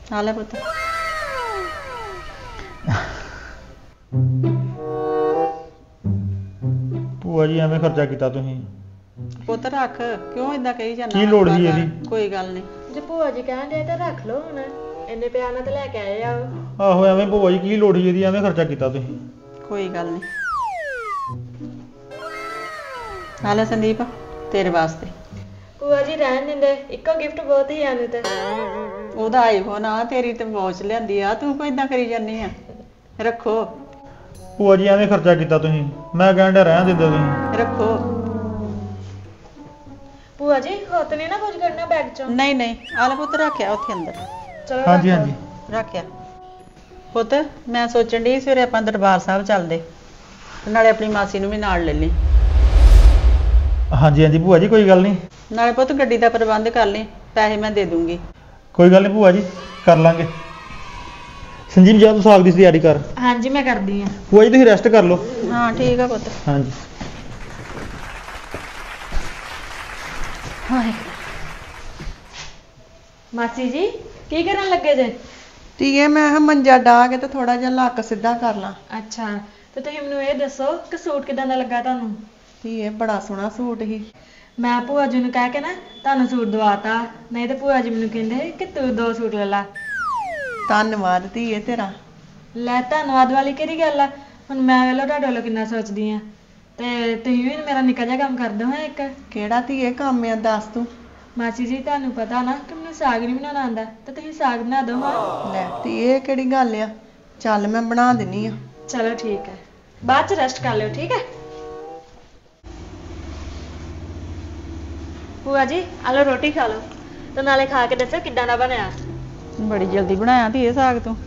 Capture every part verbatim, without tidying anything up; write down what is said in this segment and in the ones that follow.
ਆ ਲੈ ਪੁੱਤ। ਭੂਆ ਜੀ ਐਵੇਂ ਖਰਚਾ ਕੀਤਾ ਤੁਸੀਂ। ਪੁੱਤ ਰੱਖ, ਕਿਉਂ ਇਦਾਂ ਕਹੀ ਜਾਂਦਾ? ਕੀ ਲੋੜ ਸੀ ਇਹਦੀ? ਕੋਈ ਗੱਲ ਨਹੀਂ। ਜੇ ਭੂਆ ਜੀ ਕਹਿੰਦੇ ਤਾਂ ਰੱਖ ਲਓ ਹੁਣ, ਇੰਨੇ ਪਿਆਰ ਨਾਲ ਤਾਂ ਲੈ ਕੇ ਆਏ ਆ। ਆਹੋ ਐਵੇਂ ਭੂਆ ਜੀ ਕੀ ਲੋੜ ਸੀ ਇਹਦੀ, ਐਵੇਂ ਖਰਚਾ ਕੀਤਾ ਤੁਸੀਂ। ਕੋਈ ਗੱਲ ਨਹੀਂ। ਆ ਲੈ ਸੰਦੀਪ, ਤੇਰੇ ਵਾਸਤੇ। ਭੂਆ ਜੀ ਰਹਿਣ ਦਿੰਦੇ, ਇੱਕੋ ਗਿਫਟ ਬਹੁਤ ਹੀ ਆਨੇ ਤੇ। ਉਹਦਾ ਆਈਫੋਨ ਆ, ਤੇਰੀ ਤੇ ਵਾਚ ਲਿਆਂਦੀ ਆ, ਤੂੰ ਕੋਈ ਇਦਾਂ ਕਰੀ ਜਾਂਦੀ ਆ। ਰੱਖੋ। ਭੂਆ ਜੀ ਐਵੇਂ ਖਰਚਾ ਕੀਤਾ ਤੁਸੀਂ, ਮੈਂ ਕਹਿਣ ਡਿਆ ਰਹਿਣ ਦਿੰਦੇ ਤੁਸੀਂ। ਰੱਖੋ। ਭੂਆ ਜੀ ਹੁੱਤ ਨਹੀਂ ਨਾ ਕੁਝ ਕਰਨਾ ਬੈਗ ਚੋਂ? ਨਹੀਂ ਨਹੀਂ, ਆ ਲੈ ਪੁੱਤ, ਰੱਖਿਆ ਉੱਥੇ ਅੰਦਰ। ਚਲੋ ਹਾਂਜੀ ਹਾਂਜੀ ਰੱਖਿਆ। ਪੁੱਤ ਮੈਂ ਸੋਚਣ ਡਈ ਸਵੇਰੇ ਆਪਾਂ ਦਰਬਾਰ ਸਾਹਿਬ ਚੱਲਦੇ, ਨਾਲੇ ਆਪਣੀ ਮਾਸੀ ਨੂੰ ਵੀ ਨਾਲ ਲੈ ਲਈ। ਹਾਂਜੀ ਹਾਂਜੀ ਭੂਆ ਜੀ ਕੋਈ ਗੱਲ ਨਹੀਂ। ਨਾਲੇ ਪੁੱਤ ਗੱਡੀ ਦਾ ਪ੍ਰਬੰਧ ਕਰ ਲਈ, ਪੈਸੇ ਮੈਂ ਦੇ ਦੂੰਗੀ। ਕੋਈ ਗੱਲ ਨਹੀਂ ਭੂਆ ਜੀ, ਕਰ ਲਾਂਗੇ। ਸੰਜੀਵ ਜਾ ਤੂੰ ਸਾਗ ਦੀ ਤਿਆਰੀ ਕਰ। ਹਾਂਜੀ ਮੈਂ ਕਰਦੀ ਆ। ਭੂਆ ਜੀ ਤੁਸੀਂ ਰੈਸਟ ਕਰ ਲਓ। ਹਾਂ ਠੀਕ ਆ ਪੁੱਤ। ਹਾਂਜੀ। ਹਾਏ ਮਾਸੀ ਜੀ ਕੀ ਕਰਨ ਲੱਗੇ ਜੇ? ਧੀਏ ਮੈਂ ਕਿਹਾ ਮੰਜਾ ਡਾਹ ਕੇ ਤੇ ਥੋੜਾ ਜਿਹਾ ਲੱਕ ਸਿੱਧਾ ਕਰ ਲਾਂ। ਅੱਛਾ ਤੇ ਤੁਸੀਂ ਮੈਨੂੰ ਇਹ ਦੱਸੋ ਕਿ ਸੂਟ ਕਿਦਾਂ ਦਾ ਲੱਗਾ ਤੁਹਾਨੂੰ? ਧੀਏ ਬੜਾ ਸੋਹਣਾ ਸੂਟ ਸੀ। ਮੈਂ ਭੂਆ ਜੀ ਨੂੰ ਕਹਿ ਕੇ ਨਾ ਤੁਹਾਨੂੰ ਸੂਟ ਦਵਾਤਾ, ਨਹੀਂ ਤੇ ਭੂਆ ਜੀ ਮੈਨੂੰ ਕਹਿੰਦੇ ਕਿ ਤੂੰ ਦੋ ਸੂਟ ਲੈ ਲਾ। ਧੰਨਵਾਦ ਧੀਏ ਤੇਰਾ। ਲੈ ਧੰਨਵਾਦ ਵਾਲੀ ਕਿਹੜੀ ਗੱਲ ਆ? ਹੁਣ ਮੈਂ ਵੇਲੋ ਤੁਹਾਡੇ ਵੱਲੋਂ ਕਿੰਨਾ ਸੋਚਦੀ ਆ, ਤੇ ਤੁਸੀਂ ਵੀ ਮੇਰਾ ਨਿੱਕਾ ਜਿਹਾ ਕੰਮ ਕਰ ਦਿਓ। ਇੱਕ ਕਿਹੜਾ ਧੀਏ ਕੰਮ ਆ ਦੱਸ ਤੂੰ। ਮਾਸੀ ਜੀ ਤੁਹਾਨੂੰ ਪਤਾ ਨਾ ਕਿ ਮੈਨੂੰ ਸਾਗ ਨਹੀਂ ਬਣਾਉਣਾ ਆਉਂਦਾ, ਤੇ ਤੁਸੀਂ ਸਾਗ ਬਣਾ ਦਿਓ ਹਾਂ। ਲੈ ਧੀਏ ਕਿਹੜੀ ਗੱਲ ਆ, ਚੱਲ ਮੈਂ ਬਣਾ ਦਿੰਨੀ ਆ। ਚਲੋ ਠੀਕ ਹੈ, ਬਾਅਦ ਚ ਰੈਸਟ ਕਰ ਲਿਓ ਠੀਕ ਹੈ। ਭੂਆ ਜੀ ਆ ਲਓ ਰੋਟੀ ਖਾ ਲਓ, ਤੇ ਨਾਲੇ ਖਾ ਕੇ ਦੱਸੋ ਕਿੱਦਾਂ ਦਾ ਬਣਿਆ। ਬੜੀ ਜਲਦੀ ਬਣਾਇਆ ਧੀਏ ਸਾਗ ਤੂੰ।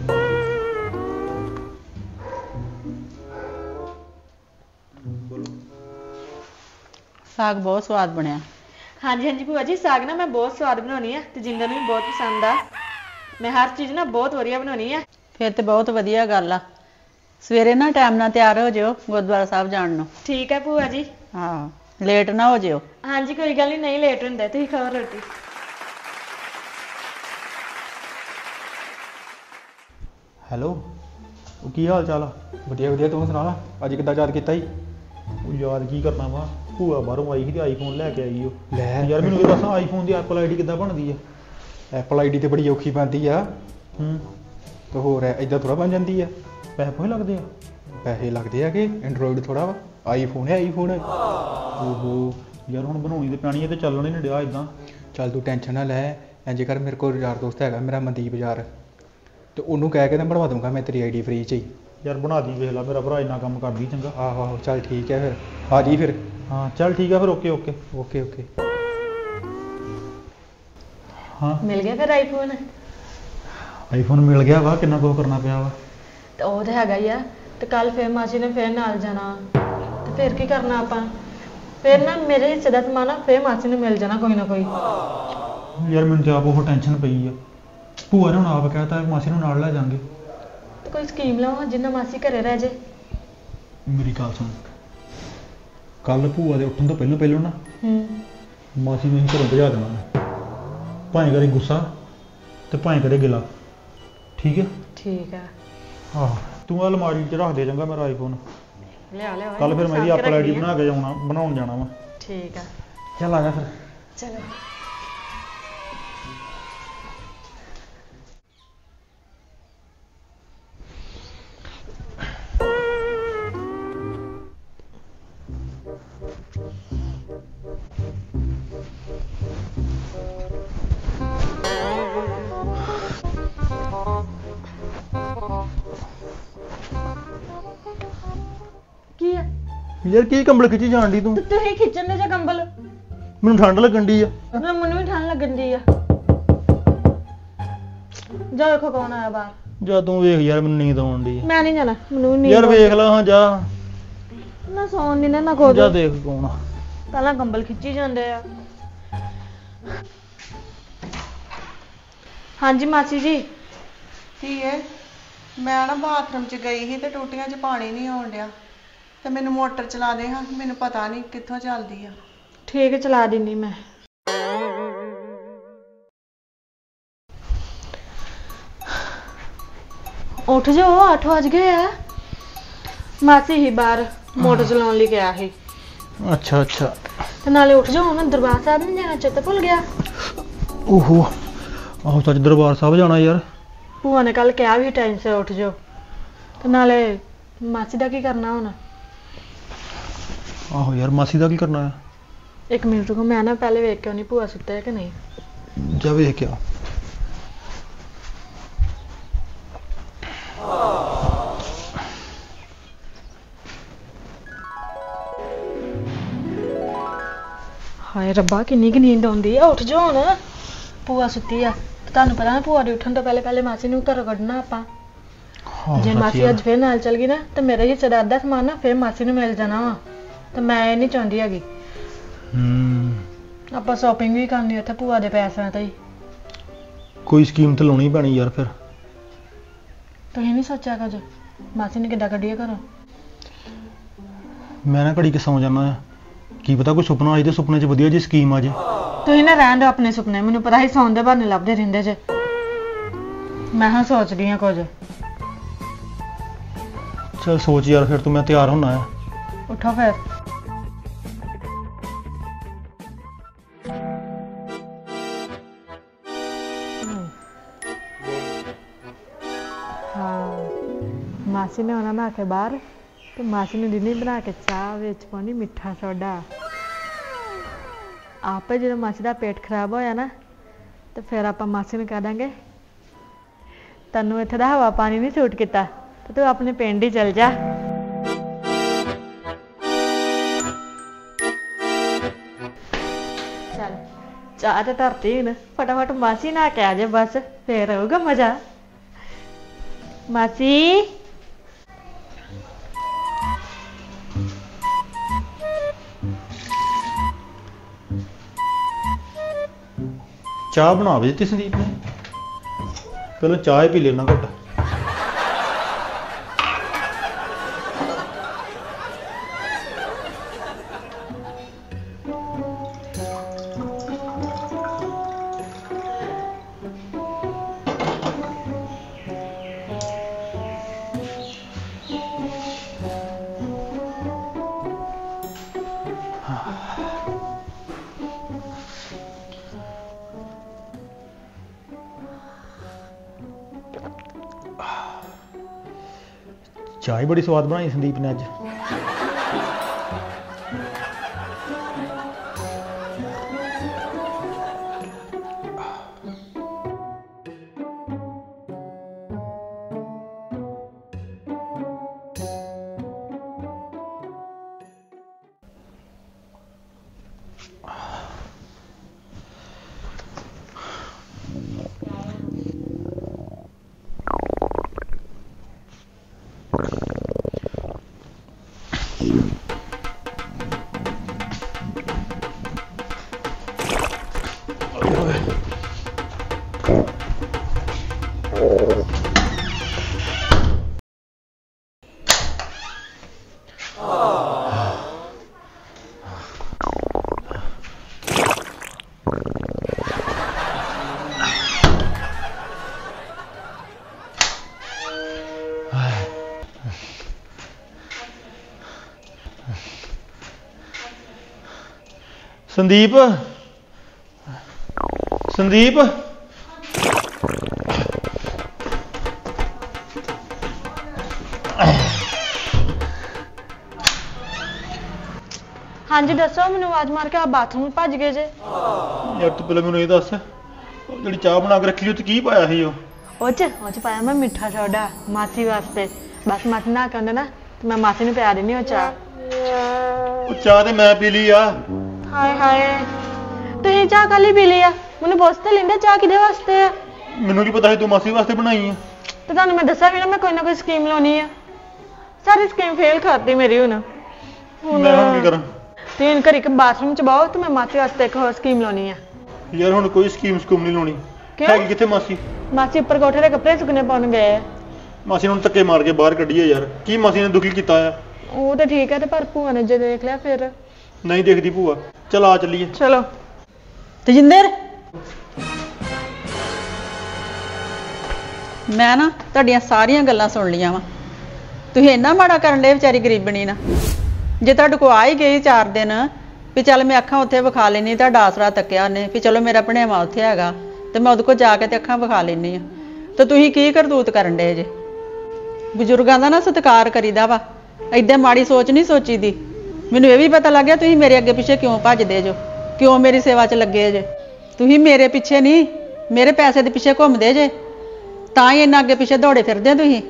ਸਾਗ ਬਹੁਤ ਸਵਾਦ ਬਣਿਆ। ਹਾਂਜੀ ਹਾਂਜੀ ਭੂਆ ਜੀ, ਸਾਗ ਨਾ ਮੈਂ ਬਹੁਤ ਸਵਾਦ ਬਣਾਉਣੀ ਆ, ਤੇ ਜਿੰਦਰ ਨੂੰ ਵੀ ਬਹੁਤ ਪਸੰਦ ਆ। ਮੈਂ ਹਰ ਚੀਜ਼ ਨਾ ਬਹੁਤ ਵਧੀਆ ਬਣਾਉਣੀ ਆ। ਫਿਰ ਤੇ ਬਹੁਤ ਵਧੀਆ ਗੱਲ ਆ। ਸਵੇਰੇ ਨਾ ਟਾਈਮ ਨਾਲ ਤਿਆਰ ਹੋ ਜਿਓ ਗੁਰਦੁਆਰਾ ਸਾਹਿਬ ਜਾਣ ਨੂੰ। ਠੀਕ ਹੈ ਭੂਆ ਜੀ। ਹਾਂ ਲੇਟ ਨਾ ਹੋ ਜਿਓ। ਹਾਂਜੀ ਕੋਈ ਗੱਲ ਨਹੀਂ, ਨਹੀਂ ਲੇਟ ਹੁੰਦਾ, ਤੁਸੀਂ ਖਾਓ ਰੋਟੀ। ਹੈਲੋ, ਉਹ ਕੀ ਹਾਲ ਚਾਲ ਆ? ਵਧੀਆ ਵਧੀਆ, ਤੂੰ ਸੁਣਾ ਅੱਜ ਕਿੱਦਾਂ ਯਾਦ ਕੀਤਾ ਜੀ? ਉਹ ਯਾਦ ਕੀ ਕਰਨਾ ਵਾ, ਭੂਆ ਬਾਹਰੋਂ ਆਈ ਸੀ ਤੇ ਆਈਫੋਨ ਲੈ ਕੇ ਆਈ ਉਹ। ਲੈ ਯਾਰ ਮੈਨੂੰ ਇਹ ਦੱਸ ਆਈਫੋਨ ਦੀ ਐਪਲ ਆਈਡੀ ਕਿੱਦਾਂ ਬਣਦੀ ਆ? ਐਪਲ ਆਈਡੀ ਤੇ ਬੜੀ ਔਖੀ ਬਣਦੀ ਆ। ਹੂੰ ਤੇ ਹੋਰ ਇਦਾਂ ਥੋੜਾ ਬਣ ਜਾਂਦੀ ਆ। ਪੈਸੇ ਪੂਸੇ ਲੱਗਦੇ ਆ? ਪੈਸੇ ਲੱਗਦੇ ਆ ਕਿ ਐਂਡਰੋਇਡ ਥੋੜਾ ਵਾ, ਆਈਫੋਨ ਹੈ ਆਈਫੋਨ। ਓਹੋ ਯਾਰ ਹੁਣ ਬਣਾਉਣੀ ਤੇ ਪੈਣੀ ਹੈ ਤੇ ਚੱਲਣ ਹੀ ਨਹੀਂ ਡਿਆ ਇਦਾਂ। ਚੱਲ ਤੂੰ ਟੈਨਸ਼ਨ ਨਾ ਲੈ, ਇੰਜ ਕਰ ਮੇਰੇ ਕੋਲ ਯਾਰ ਦੋਸਤ ਹੈਗਾ ਮੇਰਾ ਮਨਦੀਪ ਯਾਰ, ਤੇ ਉਹਨੂੰ ਕਹਿ ਕੇ ਤਾਂ ਬਣਵਾ ਦੂੰਗਾ ਮੈਂ ਤੇਰੀ ਆਈਡੀ ਫ੍ਰੀ 'ਚ ਹੀ। ਯਾਰ ਬਣਾ ਦੀ, ਵੇਖ ਲੈ ਮੇਰਾ ਭਰਾ ਇੰਨਾ ਕੰਮ ਕਰਦੀ ਚੰਗਾ। ਆਹੋ ਆਹੋ ਚੱਲ ਠੀਕ ਹੈ ਫਿਰ ਆ ਜੀ ਫਿਰ। ਹਾਂ ਚੱਲ ਠੀਕ ਆ ਫਿਰ, ਓਕੇ ਓਕੇ ਓਕੇ ਓਕੇ। ਹਾਂ ਮਿਲ ਗਿਆ ਫਿਰ ਆਈਫੋਨ? ਆਈਫੋਨ ਮਿਲ ਗਿਆ ਵਾ, ਕਿੰਨਾ ਕੁਝ ਕਰਨਾ ਪਿਆ ਵਾ। ਤੇ ਉਹ ਤਾਂ ਹੈਗਾ ਹੀ ਆ, ਤੇ ਕੱਲ ਫਿਰ ਮਾਸੀ ਨੇ ਫਿਰ ਨਾਲ ਜਾਣਾ, ਤੇ ਫਿਰ ਕੀ ਕਰਨਾ ਆਪਾਂ? ਫਿਰ ਨਾ ਮੇਰੇ ਹਿੱਸੇ ਦਾ ਸਮਾਨ ਨਾ ਫਿਰ ਮਾਸੀ ਨੂੰ ਮਿਲ ਜਾਣਾ ਕੋਈ ਨਾ ਕੋਈ। ਯਾਰ ਮੈਨੂੰ ਤੇ ਆਪ ਉਹ ਟੈਨਸ਼ਨ ਪਈ ਆ। ਭੂਆ ਨੇ ਹੁਣ ਆਪ ਕਹਿਤਾ ਮਾਸੀ ਨੂੰ ਨਾਲ ਲੈ ਜਾਾਂਗੇ। ਤੇ ਕੋਈ ਸਕੀਮ ਲਾਓ ਜਿੰਨਾ ਮਾਸੀ ਘਰੇ ਰਹਿ ਜੇ। ਮੇਰੀ ਗੱਲ ਸੁਣ, ਕੱਲ ਭੂਆ ਦੇ ਉੱਠਣ ਤੋਂ ਪਹਿਲਾਂ ਪਹਿਲਾਂ ਨਾ ਹੂੰ ਮਾਸੀ ਨੂੰ ਅਸੀਂ ਘਰੋਂ ਭਜਾ ਦੇਣਾ, ਭਾਵੇਂ ਕਰੇ ਗੁੱਸਾ ਤੇ ਭਾਵੇਂ ਕਰੇ ਗਿਲਾ। ਠੀਕ ਹੈ? ਠੀਕ ਆ। ਆਹ ਤੂੰ ਅਲਮਾਰੀ 'ਚ ਰੱਖ ਦੇ ਚੰਗਾ ਮੇਰਾ ਆਈਫੋਨ। ਲਿਆ ਲਿਆ ਕੱਲ ਫਿਰ ਮੈਂ ਵੀ ਐਪਲ ਆਈਡੀ ਬਣਾ ਕੇ ਜਾਣਾ, ਬਣਾਉਣ ਜਾਣਾ ਵਾ। ਠੀਕ ਆ ਚੱਲ ਆ ਜਾ ਫਿਰ। ਚਲੋ। ਕੀ ਆ? ਯਾਰ ਕੀ ਕੰਬਲ ਖਿੱਚੀ ਜਾਣ ਦੀ ਤੂੰ? ਤੇ ਤੁਸੀਂ ਖਿੱਚਣ ਦੇ ਜਾਂ ਕੰਬਲ? ਮੈਨੂੰ ਠੰਡ ਲੱਗਣ ਦੀ ਆ। ਨਾ ਮੈਨੂੰ ਵੀ ਠੰਡ ਲੱਗਣ ਦੀ ਆ। ਜਾ ਵੇਖੋ ਕੌਣ ਆਇਆ ਬਾਹਰ। ਜਾ ਤੂੰ ਵੇਖ ਯਾਰ, ਮੈਨੂੰ ਨੀਂਦ ਆਉਣ ਦੀ ਆ। ਮੈਂ ਨਹੀਂ ਜਾਣਾ, ਮੈਨੂੰ ਨੀਂਦ ਯਾਰ ਵੇਖ ਲਾ ਹਾਂ, ਜਾ ਨਾ ਸੌਣ ਨਹੀਂ ਨਾ ਕੋਈ। ਜਾ ਦੇਖ ਕੌਣ ਆ। ਪਹਿਲਾਂ ਕੰਬਲ ਖਿੱਚੀ ਜਾਂਦੇ ਆ। ਹਾਂਜੀ ਮਾਸੀ ਜੀ। ਧੀਏ ਮੈਂ ਨਾ ਬਾਥਰੂਮ 'ਚ ਗਈ ਸੀ ਤੇ ਟੂਟੀਆਂ 'ਚ ਪਾਣੀ ਨਹੀਂ ਆਉਣ ਡਿਆ, ਤੇ ਮੈਨੂੰ ਮੋਟਰ ਚਲਾ ਦੇ ਹਾਂ, ਮੈਨੂੰ ਪਤਾ ਨਹੀਂ ਕਿੱਥੋਂ ਚੱਲਦੀ ਆ। ਠੀਕ ਹੈ ਚਲਾ ਦਿੰਦੀ ਮੈਂ। ਉੱਠ ਜਾਓ, ਅੱਠ ਵੱਜ ਗਏ ਆ। ਮਾਸੀ ਹੀ ਬਾਹਰ ਮੋਟਰ ਚਲਾਉਣ ਲਈ ਗਿਆ ਸੀ ਅੱਛਾ ਅੱਛਾ ਤੇ ਨਾਲੇ ਉੱਠ ਜਾਓ, ਹੁਣ ਦਰਬਾਰ ਸਾਹਿਬ ਨਹੀਂ ਜਾਣਾ, ਚੇਤਾ ਭੁੱਲ ਗਿਆ। ਓਹੋ ਆਹੋ ਸੱਚ ਦਰਬਾਰ ਸਾਹਿਬ ਜਾਣਾ ਯਾਰ। ਭੂਆ ਨੇ ਕੱਲ ਕਿਹਾ ਵੀ ਟਾਈਮ ਸਿਰ ਉੱਠ ਜਾਓ ਤੇ ਨਾਲੇ ਮਾਸੀ ਦਾ ਕੀ ਕਰਨਾ ਹੁਣ? ਆਹੋ ਯਾਰ ਮਾਸੀ ਦਾ ਕੀ ਕਰਨਾ ਹੈ? ਇੱਕ ਮਿੰਟ ਰੁਕੋ, ਮੈਂ ਨਾ ਪਹਿਲੇ ਵੇਖ ਕੇ ਆਉਣੀ ਭੂਆ ਸੁੱਤੇ ਹੈ ਕਿ ਨਹੀਂ। ਜਾ ਵੇਖ ਕੇ ਆ। ਹਾਏ ਰੱਬਾ, ਕਿੰਨੀ ਕੁ ਨੀਂਦ ਆਉਂਦੀ ਆ। ਉੱਠ ਜਾਓ ਹੁਣ, ਭੂਆ ਸੁੱਤੀ ਆ। ਤੁਹਾਨੂੰ ਪਤਾ ਨਾ ਭੂਆ ਦੇ ਉੱਠਣ ਤੋਂ ਪਹਿਲੇ ਪਹਿਲੇ ਮਾਸੀ ਨੂੰ ਘਰੋਂ ਕੱਢਣਾ ਆਪਾਂ। ਜੇ ਮਾਸੀ ਅੱਜ ਫੇਰ ਨਾਲ ਚਲ ਗਈ ਨਾ ਤੇ ਮੇਰੇ ਹਿੱਸੇ ਦਾ ਅੱਧਾ ਸਮਾਨ ਨਾ ਫੇਰ ਮਾਸੀ ਨੂੰ ਮਿਲ ਜਾਣਾ ਵਾ ਤੇ ਮੈਂ ਇਹ ਨਹੀਂ ਚਾਹੁੰਦੀ ਹੈਗੀ। ਹੂੰ ਆਪਾਂ ਸ਼ਾਪਿੰਗ ਵੀ ਕਰਨੀ ਉੱਥੇ ਭੂਆ ਦੇ ਪੈਸਿਆਂ ਤੇ ਹੀ। ਕੋਈ ਸਕੀਮ ਤੇ ਲਾਉਣੀ ਪੈਣੀ ਯਾਰ ਫਿਰ। ਤੁਸੀਂ ਨਹੀਂ ਸੋਚਿਆ ਕੁਝ ਮਾਸੀ ਨੂੰ ਕਿੱਦਾਂ ਕੱਢੀਏ ਘਰੋਂ? ਮੈਂ ਨਾ ਘੜੀ ਕੇ ਸੌਂ ਜਾਣਾ ਆ, ਕੀ ਪਤਾ ਕੋਈ ਸੁਪਨਾ ਆਏ ਤੇ ਸੁਪਨੇ 'ਚ ਵਧੀਆ ਜੀ ਸਕੀਮ ਆ ਜੇ। ਤੁਸੀਂ ਨਾ ਰਹਿਣ ਦਿਓ ਆਪਣੇ ਸੁਪਨੇ, ਮੈਨੂੰ ਪਤਾ ਹੀ ਸੌਣ ਦੇ ਬਹਾਨੇ ਲੱਭਦੇ ਰਹਿੰਦੇ ਜੇ। ਮੈਂ ਹਾਂ ਸੋਚਦੀ ਹਾਂ ਕੁਝ। ਚਲ ਸੋਚ ਯਾਰ, ਫਿਰ ਤੂੰ ਮੈਂ ਤਿਆਰ ਹੋਣਾ ਆ। ਉੱਠੋ ਫਿਰ। ਹਾਂ ਮਾਸੀ ਨੇ ਉਹਨਾਂ ਨਾਲ ਕੇ ਬਾਹਰ ਤੇ ਮਾਸੀ ਨੂੰ ਦਿਨੀ ਬਣਾ ਕੇ ਚਾਹ ਵਿੱਚ ਪਾਉਣੀ ਮਿੱਠਾ ਸੋਡਾ। ਆਪੇ ਜਦੋਂ ਮਾਸੀ ਦਾ ਪੇਟ ਖਰਾਬ ਹੋਇਆ ਨਾ ਤੇ ਫਿਰ ਆਪਾਂ ਮਾਸੀ ਨੂੰ ਕਹਿ ਦਾਂਗੇ ਤੈਨੂੰ ਇੱਥੇ ਦਾ ਹਵਾ ਪਾਣੀ ਨਹੀਂ ਸੂਟ ਕੀਤਾ ਤੇ ਤੂੰ ਆਪਣੇ ਪਿੰਡ ਹੀ ਚਲ ਜਾ। ਚੱਲ ਚਾਹ ਤੇ ਧਰਤੀ ਹੁਣ, ਫਟਾਫਟ ਮਾਸੀ ਨਾ ਕੇ ਆ ਜਾ ਬਸ, ਫੇਰ ਆਊਗਾ ਮਜ਼ਾ। ਮਾਸੀ ਚਾਹ ਬਣਾ ਵੀ ਦਿੱਤੀ ਸੰਦੀਪ ਨੇ, ਪਹਿਲਾਂ ਚਾਹ ਹੀ ਪੀ ਲੈਣਾ ਘੁੱਟ। ਚਾਹ ਹੀ ਬੜੀ ਸਵਾਦ ਬਣਾਈ ਸੰਦੀਪ ਨੇ ਅੱਜ। ਸੰਦੀਪ ਸੰਦੀਪ ਹਾਂਜੀ ਦੱਸੋ, ਮੈਨੂੰ ਆਵਾਜ਼ ਮਾਰ ਕੇ ਆ ਬਾਥਰੂਮ ਭੱਜ ਗਏ ਜੇ। ਯਾਰ ਤੂੰ ਪਹਿਲਾਂ ਮੈਨੂੰ ਇਹ ਦੱਸ, ਉਹ ਜਿਹੜੀ ਚਾਹ ਬਣਾ ਕੇ ਰੱਖੀ ਉਹ 'ਚ ਕੀ ਪਾਇਆ ਸੀ? ਉਹ ਉਹ ਚ ਉਹ ਚ ਪਾਇਆ ਮੈਂ ਮਿੱਠਾ ਸੋਡਾ ਮਾਸੀ ਵਾਸਤੇ। ਬਸ ਮਾਸੀ ਨਾ ਕਹਿੰਦੇ ਨਾ ਤੇ ਮੈਂ ਮਾਸੀ ਨੂੰ ਪਿਆ ਦਿੰਦੀ ਉਹ ਚਾਹ। ਉਹ ਚਾਹ ਤੇ ਮੈਂ ਪੀ ਲਈ ਆ। ਹਾਏ ਹਾਏ, ਤੁਸੀਂ ਚਾਹ ਕਾਲੀ ਪੀ ਲਈ ਆ? ਮੈਨੂੰ ਪੁੱਛ ਤੇ ਲੈਂਦੇ ਚਾਹ ਕਿਹਦੇ ਵਾਸਤੇ ਆ? ਮੈਨੂੰ ਕੀ ਪਤਾ ਸੀ ਤੂੰ ਮਾਸੀ ਵਾਸਤੇ ਬਣਾਈ ਆ। ਤੇ ਤੁਹਾਨੂੰ ਮੈਂ ਦੱਸਿਆ ਵੀ ਨਾ ਮੈਂ ਕੋਈ ਨਾ ਕੋਈ ਸਕੀਮ ਲਾਉਣੀ ਆ। ਸਾਰੀ ਸਕੀਮ ਫੇਲ ਕਰਤੀ ਮੇਰੀ ਹੁਣ। ਮੈਂ ਹੁਣ ਕੀ ਕਰਾਂ? ਤੁਸੀਂ ਹੁਣ ਘਰ ਇੱਕ ਬਾਥਰੂਮ ਚ ਬਾਹੋ ਤੇ ਮੈਂ ਮਾਸੀ ਵਾਸਤੇ ਇੱਕ ਹੋਰ ਸਕੀਮ ਲਾਉਣੀ ਆ। ਯਾਰ ਹੁਣ ਕੋਈ ਸਕੀਮ ਸਕੂਮ ਨਹੀਂ ਲਾਉਣੀ। ਕਿਉਂ? ਹੈਗੀ ਕਿੱਥੇ ਮਾਸੀ? ਮਾਸੀ ਉੱਪਰ ਕੋਠੇ ਦੇ ਕੱਪੜੇ ਸੁੱਕਣੇ ਪਾਉਣ ਗਏ ਆ। ਮਾਸੀ ਨੂੰ ਧੱਕੇ ਮਾਰ ਕੇ ਬਾਹਰ ਕੱਢੀਏ ਯਾਰ, ਕੀ ਮਾਸੀ ਨੇ ਦੁਖੀ ਕੀਤਾ ਆ? ਉਹ ਤਾਂ ਠੀਕ ਹੈ ਤੇ ਪਰ ਭੂਆ ਨੇ ਜੇ ਦੇਖ ਲਿਆ ਫਿਰ? ਨਹੀਂ ਦੇਖਦੀ ਭੂਆ। ਚਲ ਆ ਚੱਲੀਏ। ਚਲੋ। ਤੇਜਿੰਦਰ ਮੈਂ ਨਾ ਤੁਹਾਡੀਆਂ ਸਾਰੀਆਂ ਗੱਲਾਂ ਸੁਣ ਲੀਆਂ ਵਾ। ਤੁਸੀਂ ਇੰਨਾ ਮਾੜਾ ਕਰਨ ਦੇ ਵਿਚਾਰੀ ਗਰੀਬਣੀ ਨਾ। ਜੇ ਤੁਹਾਡੇ ਕੋ ਆ ਹੀ ਗਈ ਚਾਰ ਦਿਨ ਵੀ ਚੱਲ ਮੈਂ ਅੱਖਾਂ ਉੱਥੇ ਵਿਖਾ ਲੈਣੀ, ਤੁਹਾਡਾ ਆਸਰਾ ਤੱਕਿਆ ਉਹਨੇ ਵੀ ਚਲੋ ਮੇਰਾ ਭਣੇਵਾ ਉੱਥੇ ਹੈਗਾ ਤੇ ਮੈਂ ਉਹਦੇ ਕੋਲ ਜਾ ਕੇ ਤੇ ਅੱਖਾਂ ਵਿਖਾ ਲੈਣੀ ਆ, ਤੇ ਤੁਸੀਂ ਕੀ ਕਰਤੂਤ ਕਰਨ ਦੇ ਜੇ? ਬਜ਼ੁਰਗਾਂ ਦਾ ਨਾ ਸਤਿਕਾਰ ਕਰੀਦਾ ਵਾ, ਏਦਾਂ ਮਾੜੀ ਸੋਚ ਨਹੀਂ ਸੋਚੀਦੀ। ਮੈਨੂੰ ਇਹ ਵੀ ਪਤਾ ਲੱਗ ਗਿਆ ਤੁਸੀਂ ਮੇਰੇ ਅੱਗੇ ਪਿੱਛੇ ਕਿਉਂ ਭੱਜਦੇ ਜੋ, ਕਿਉਂ ਮੇਰੀ ਸੇਵਾ 'ਚ ਲੱਗੇ ਜੇ। ਤੁਸੀਂ ਮੇਰੇ ਪਿੱਛੇ ਨਹੀਂ, ਮੇਰੇ ਪੈਸੇ ਦੇ ਪਿੱਛੇ ਘੁੰਮਦੇ ਜੇ, ਤਾਂ ਹੀ ਇੰਨਾ ਅੱਗੇ ਪਿੱਛੇ ਦੌੜੇ ਫਿਰਦੇ ਤੁਸੀਂ।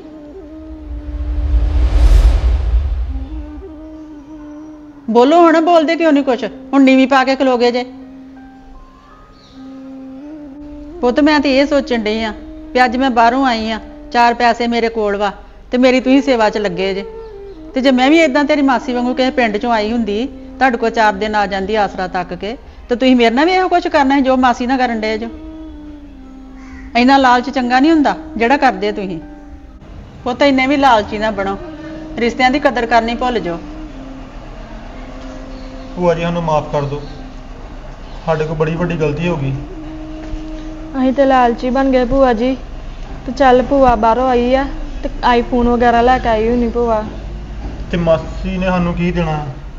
ਬੋਲੋ ਹੁਣ, ਬੋਲਦੇ ਕਿਉਂ ਨਹੀਂ ਕੁਛ? ਹੁਣ ਨੀਵੀਂ ਪਾ ਕੇ ਖਲੋਗੇ ਜੇ। ਪੁੱਤ ਮੈਂ ਤੇ ਇਹ ਸੋਚਣ ਡਈ ਆ ਵੀ ਅੱਜ ਮੈਂ ਬਾਹਰੋਂ ਆਈ ਆ, ਚਾਰ ਪੈਸੇ ਮੇਰੇ ਕੋਲ ਵਾ ਤੇ ਮੇਰੀ ਤੁਸੀਂ ਸੇਵਾ 'ਚ ਲੱਗੇ ਜੇ। ਤੇ ਜੇ ਮੈਂ ਵੀ ਇਦਾਂ ਤੇਰੀ ਮਾਸੀ ਵਾਂਗੂ ਕਿਸੇ ਪਿੰਡ 'ਚੋਂ ਆਈ ਹੁੰਦੀ, ਤੁਹਾਡੇ ਕੋਲ ਚਾਰ ਦਿਨ ਆ ਜਾਂਦੀ ਆਸਰਾ ਤੱਕ ਕੇ, ਤੇ ਤੁਸੀਂ ਮੇਰੇ ਨਾਲ ਵੀ ਇਹੋ ਕੁਛ ਕਰਨਾ ਸੀ ਜੋ ਮਾਸੀ ਨਾਲ ਕਰਨ ਡੇ ਜੋ। ਇੰਨਾ ਲਾਲਚ ਚੰਗਾ ਨਹੀਂ ਹੁੰਦਾ ਜਿਹੜਾ ਕਰਦੇ ਤੁਸੀਂ। ਪੁੱਤ ਇੰਨੇ ਵੀ ਲਾਲਚੀ ਨਾ ਬਣੋ, ਰਿਸ਼ਤਿਆਂ ਦੀ ਕਦਰ ਕਰਨੀ ਭੁੱਲ ਜਾਓ। ਭੂਆ ਜੀ ਸਾਨੂੰ ਮਾਫ ਕਰ ਦਿਓ, ਸਾਡੇ ਕੋਲ ਬੜੀ ਵੱਡੀ ਗਲਤੀ ਹੋ ਗਈ। ਅਸੀਂ ਤੇ ਲਾਲਚੀ ਬਣ ਗਏ ਭੂਆ ਜੀ। ਤੇ ਚੱਲ ਭੂਆ ਬਾਹਰੋਂ ਆਈ ਆ ਤੇ ਆਈਫੋਨ ਵਗੈਰਾ ਲੈ ਕੇ ਆਈ ਹੋਣੀ ਭੂਆ। ਤੇ ਮਾਸੀ ਨੇ ਸਾਨੂੰ ਕੀ ਦੇਣਾ?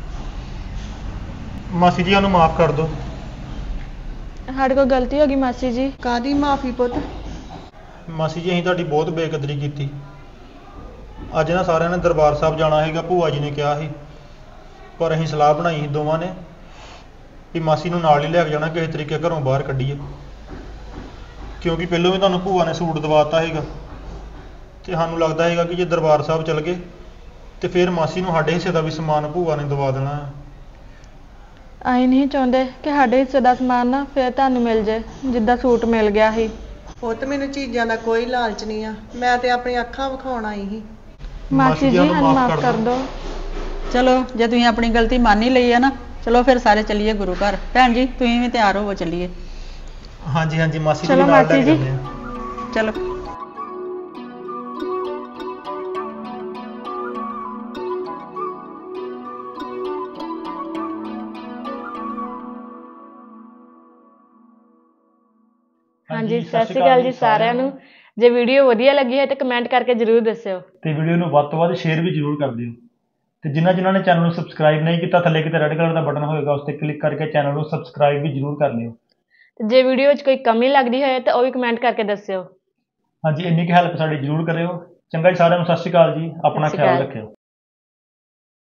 ਮਾਸੀ ਜੀ ਸਾਨੂੰ ਮਾਫ ਕਰ ਦਿਓ। ਸਾਡੇ ਕੋਲ ਗਲਤੀ ਹੋ ਗਈ ਮਾਸੀ ਜੀ। ਕਾਦੀ ਮਾਫੀ ਪੁੱਤ? ਮਾਸੀ ਜੀ ਅਸੀਂ ਤੁਹਾਡੀ ਬਹੁਤ ਬੇਕਦਰੀ ਕੀਤੀ। ਅੱਜ ਨਾ ਸਾਰਿਆਂ ਨੇ ਦਰਬਾਰ ਸਾਹਿਬ ਜਾਣਾ ਹੈਗਾ, ਭੂਆ ਜੀ ਨੇ ਕਿਹਾ ਸੀ, ਪਰ ਅਸੀਂ ਸਲਾਹ ਬਣਾਈ ਸੀ ਦੋਵਾਂ ਨੇ ਵੀ ਮਾਸੀ ਨੂੰ ਨਾਲ ਹੀ ਲੈ ਕੇ ਜਾਣਾ, ਕਿਸੇ ਤਰੀਕੇ ਘਰੋਂ ਬਾਹਰ ਕੱਢੀਏ, ਕਿਉਂਕਿ ਪਹਿਲੋਂ ਵੀ ਤੁਹਾਨੂੰ ਭੂਆ ਨੇ ਸੂਟ ਦਵਾਤਾ ਹੈਗਾ ਤੇ ਸਾਨੂੰ ਲੱਗਦਾ ਹੈਗਾ ਕਿ ਜੇ ਦਰਬਾਰ ਸਾਹਿਬ ਚਲ ਗਏ ਤੇ ਫਿਰ ਮਾਸੀ ਨੂੰ ਸਾਡੇ ਹਿੱਸੇ ਦਾ ਵੀ ਸਮਾਨ ਭੂਆ ਨੇ ਦਵਾ ਦੇਣਾ। ਅਸੀਂ ਨਹੀਂ ਚਾਹੁੰਦੇ ਕਿ ਸਾਡੇ ਹਿੱਸੇ ਦਾ ਸਮਾਨ ਨਾ ਫਿਰ ਤੁਹਾਨੂੰ ਮਿਲ ਜਾਏ ਜਿੱਦਾਂ ਸੂਟ ਮਿਲ ਗਿਆ ਸੀ। ਪੁੱਤ ਮੈਨੂੰ ਚੀਜ਼ਾਂ ਦਾ ਕੋਈ ਲਾਲਚ ਨਹੀਂ ਆ, ਮੈਂ ਤੇ ਆਪਣੀ ਅੱਖਾਂ ਵਿਖਾਉਣ ਆਈ ਸੀ। ਮਾਸੀ ਜੀ ਸਾਨੂੰ ਮਾਫ ਕਰ ਦਿਓ। ਚਲੋ ਜੇ ਤੁਸੀਂ ਆਪਣੀ ਗਲਤੀ ਮੰਨ ਹੀ ਲਈ ਹੈ ਨਾ, ਚਲੋ ਫਿਰ ਸਾਰੇ ਚੱਲੀਏ ਗੁਰੂ ਘਰ। ਭੈਣ ਜੀ ਤੁਸੀਂ ਵੀ ਤਿਆਰ ਹੋਵੋ, ਚੱਲੀਏ। ਹਾਂਜੀ ਹਾਂਜੀ ਮਾਸੀ ਜੀ ਚਲੋ ਨਾਲ ਲੈ ਮਾਸੀ ਕੇ ਜੀ। ਜਾਂਦੇ ਆ। ਚਲੋ। ਹਾਂਜੀ, ਸਤਿ ਸ਼੍ਰੀ ਅਕਾਲ ਜੀ ਸਾਰਿਆਂ ਨੂੰ। ਜੇ ਵੀਡੀਓ ਵਧੀਆ ਲੱਗੀ ਹੈ ਤਾਂ ਕਮੈਂਟ ਕਰਕੇ ਜ਼ਰੂਰ ਦੱਸਿਓ ਤੇ ਵੀਡੀਓ ਨੂੰ ਵੱਧ ਤੋਂ ਵੱਧ ਸ਼ੇਅਰ ਵੀ ਜ਼ਰੂਰ ਕਰ ਦਿਓ। ਤੇ ਜਿਨ੍ਹਾਂ ਜਿਨ੍ਹਾਂ ਨੇ ਚੈਨਲ ਨੂੰ ਸਬਸਕ੍ਰਾਈਬ ਨਹੀਂ ਕੀਤਾ, ਥੱਲੇ ਕਿਤੇ ਰੈੱਡ ਕਲਰ ਦਾ ਬਟਨ ਹੋਏਗਾ, ਉਸ ਤੇ ਕਲਿੱਕ ਕਰਕੇ ਚੈਨਲ ਨੂੰ ਸਬਸਕ੍ਰਾਈਬ ਵੀ ਜ਼ਰੂਰ ਕਰ ਲਿਓ। ਤੇ ਜੇ ਵੀਡੀਓ ਵਿੱਚ ਕੋਈ ਕਮੀ ਲੱਗਦੀ ਹੋਏ ਤਾਂ ਉਹ ਵੀ ਕਮੈਂਟ ਕਰਕੇ ਦੱਸਿਓ। ਹਾਂਜੀ, ਇੰਨੀ ਕੁ ਹੈਲਪ ਸਾਡੀ ਜ਼ਰੂਰ ਕਰਿਓ। ਚੰਗਾ ਜੀ, ਸਾਰਿਆਂ ਨੂੰ ਸਤਿ ਸ਼੍ਰੀ ਅਕਾਲ ਜੀ, ਆਪਣਾ ਸਤਿ ਸ਼੍ਰੀ ਖਿਆਲ ਅਕਾਲ। ਰੱਖਿਓ।